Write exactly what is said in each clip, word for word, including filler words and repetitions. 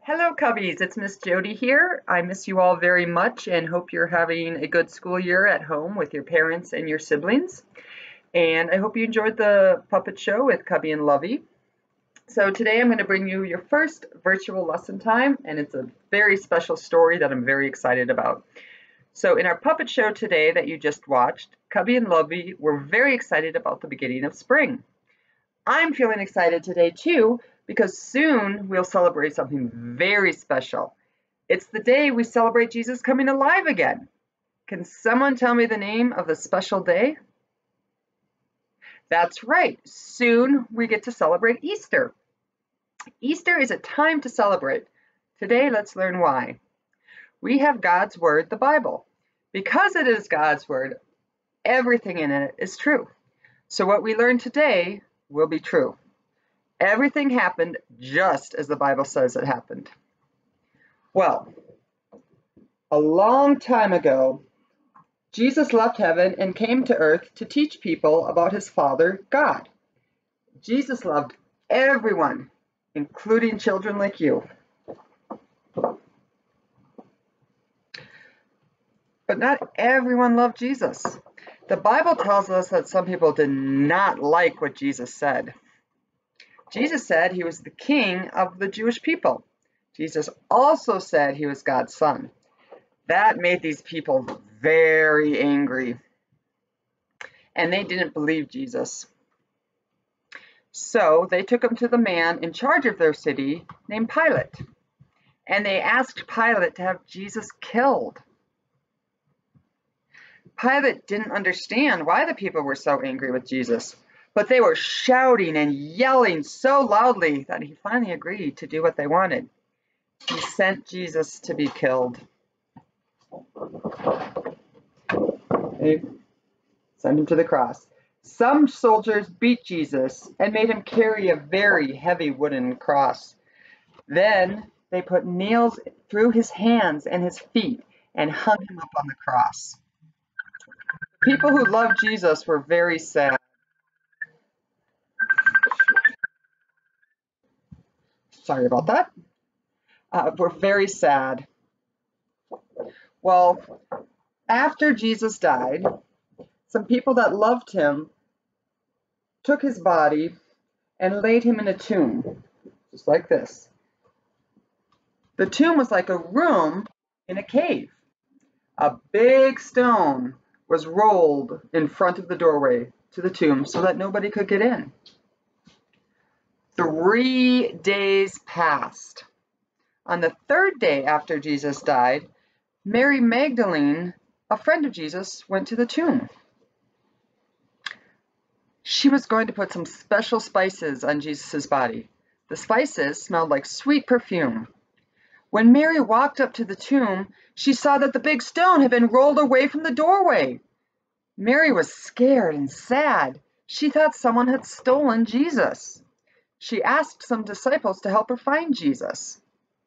Hello, Cubbies. It's Miss Jody here. I miss you all very much and hope you're having a good school year at home with your parents and your siblings. And I hope you enjoyed the puppet show with Cubby and Lovey. So today I'm going to bring you your first virtual lesson time, and it's a very special story that I'm very excited about. So in our puppet show today that you just watched, Cubby and Lovey were very excited about the beginning of spring. I'm feeling excited today too, because soon we'll celebrate something very special. It's the day we celebrate Jesus coming alive again. Can someone tell me the name of the special day? That's right, soon we get to celebrate Easter. Easter is a time to celebrate. Today, let's learn why. We have God's Word, the Bible. Because it is God's Word, everything in it is true. So what we learn today will be true. Everything happened just as the Bible says it happened. Well, a long time ago, Jesus left heaven and came to earth to teach people about his Father, God. Jesus loved everyone, including children like you. But not everyone loved Jesus. The Bible tells us that some people did not like what Jesus said. Jesus said he was the king of the Jewish people. Jesus also said he was God's son. That made these people very angry. And they didn't believe Jesus. So they took him to the man in charge of their city named Pilate. And they asked Pilate to have Jesus killed. Pilate didn't understand why the people were so angry with Jesus, but they were shouting and yelling so loudly that he finally agreed to do what they wanted. He sent Jesus to be killed. They sent him to the cross. Some soldiers beat Jesus and made him carry a very heavy wooden cross. Then they put nails through his hands and his feet and hung him up on the cross. People who loved Jesus were very sad. Sorry about that. Uh, were very sad. Well, after Jesus died, some people that loved him took his body and laid him in a tomb, just like this. The tomb was like a room in a cave. A big stone was rolled in front of the doorway to the tomb so that nobody could get in. Three days passed. On the third day after Jesus died, Mary Magdalene, a friend of Jesus, went to the tomb. She was going to put some special spices on Jesus' body. The spices smelled like sweet perfume. When Mary walked up to the tomb, she saw that the big stone had been rolled away from the doorway. Mary was scared and sad. She thought someone had stolen Jesus. She asked some disciples to help her find Jesus.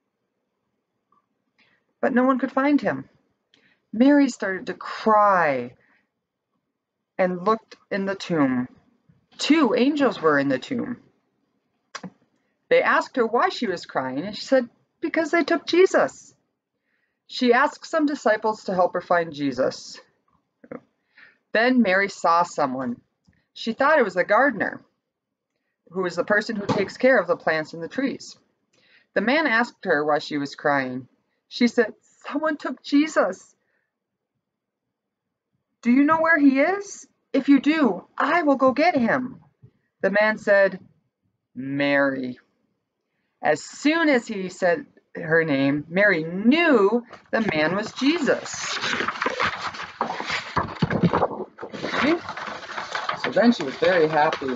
But no one could find him. Mary started to cry and looked in the tomb. Two angels were in the tomb. They asked her why she was crying, and she said, because they took Jesus. She asked some disciples to help her find Jesus. Then Mary saw someone. She thought it was a gardener, who is the person who takes care of the plants and the trees. The man asked her why she was crying. She said, someone took Jesus. Do you know where he is? If you do, I will go get him. The man said, Mary. As soon as he said her name, Mary knew the man was Jesus. Okay? So then she was very happy.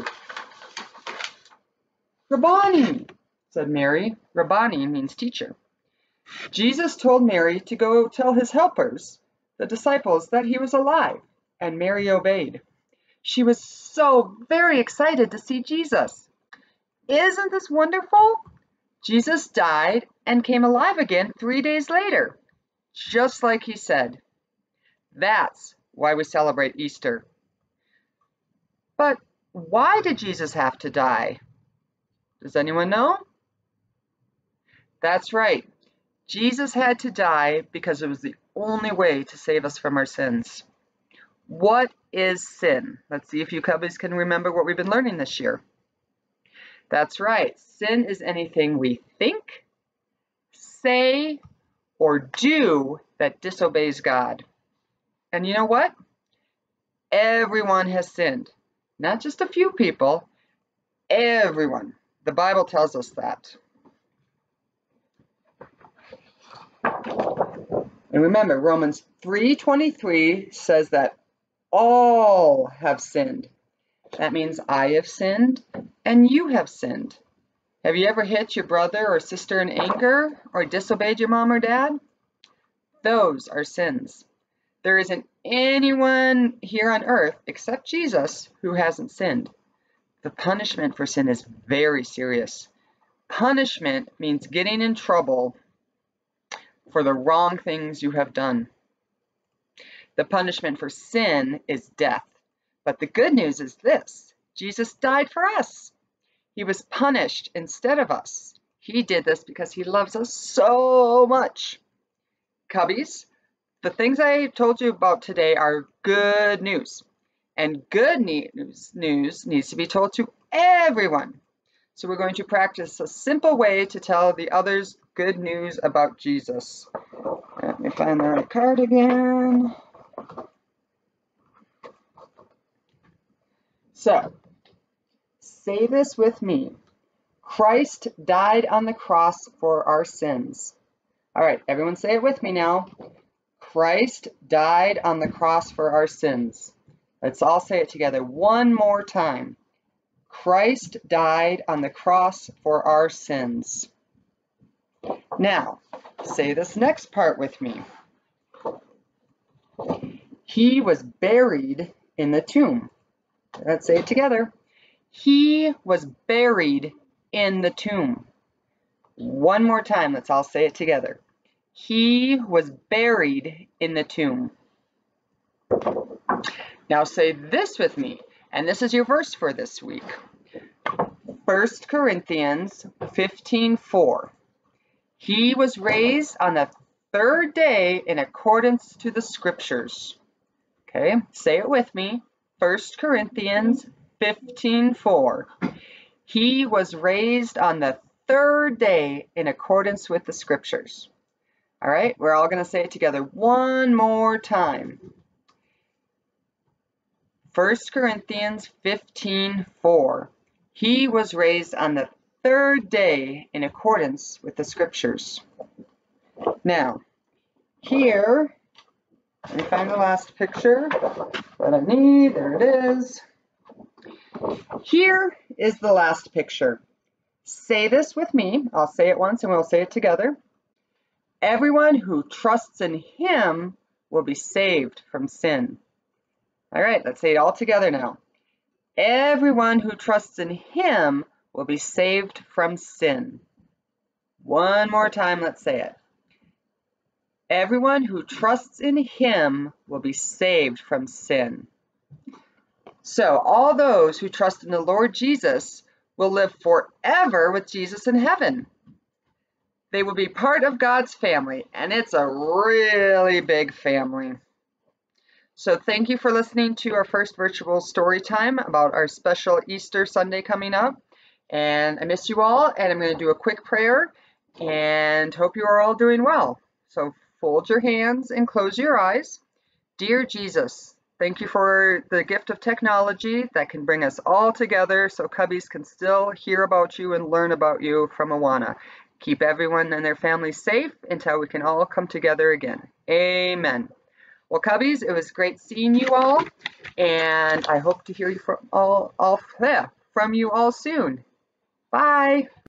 Rabboni, said Mary. Rabboni means teacher. Jesus told Mary to go tell his helpers, the disciples, that he was alive, and Mary obeyed. She was so very excited to see Jesus. Isn't this wonderful? Jesus died and came alive again three days later, just like he said. That's why we celebrate Easter. But why did Jesus have to die? Does anyone know? That's right. Jesus had to die because it was the only way to save us from our sins. What is sin? Let's see if you cubbies can remember what we've been learning this year. That's right. Sin is anything we think, say, or do that disobeys God. And you know what? Everyone has sinned. Not just a few people. Everyone. The Bible tells us that. And remember, Romans three twenty-three says that all have sinned. That means I have sinned and you have sinned. Have you ever hit your brother or sister in anger or disobeyed your mom or dad? Those are sins. There isn't anyone here on earth except Jesus who hasn't sinned. The punishment for sin is very serious. Punishment means getting in trouble for the wrong things you have done. The punishment for sin is death. But the good news is this: Jesus died for us. He was punished instead of us. He did this because he loves us so much. Cubbies, the things I told you about today are good news. And good news, news needs to be told to everyone. So we're going to practice a simple way to tell the others good news about Jesus. Let me find the right card again. So, say this with me. Christ died on the cross for our sins. All right, everyone say it with me now. Christ died on the cross for our sins. Let's all say it together one more time. Christ died on the cross for our sins. Now, say this next part with me. He was buried in the tomb. Let's say it together. He was buried in the tomb. One more time, let's all say it together. He was buried in the tomb. Now say this with me, and this is your verse for this week. First Corinthians fifteen four. He was raised on the third day in accordance to the scriptures. Okay, say it with me. First Corinthians fifteen four. He was raised on the third day in accordance with the scriptures. All right, we're all going to say it together one more time. First Corinthians fifteen four. He was raised on the third day in accordance with the scriptures. Now, here, let me find the last picture that I need. There it is. Here is the last picture. Say this with me. I'll say it once and we'll say it together. Everyone who trusts in him will be saved from sin. All right, let's say it all together now. Everyone who trusts in him will be saved from sin. One more time, let's say it. Everyone who trusts in him will be saved from sin. So all those who trust in the Lord Jesus will live forever with Jesus in heaven. They will be part of God's family, and it's a really big family. So thank you for listening to our first virtual story time about our special Easter Sunday coming up. And I miss you all, and I'm going to do a quick prayer and hope you are all doing well. So fold your hands and close your eyes. Dear Jesus, thank you for the gift of technology that can bring us all together so Cubbies can still hear about you and learn about you from Awana. Keep everyone and their families safe until we can all come together again. Amen. Well, Cubbies, it was great seeing you all, and I hope to hear you from all, all yeah, from you all soon. Bye.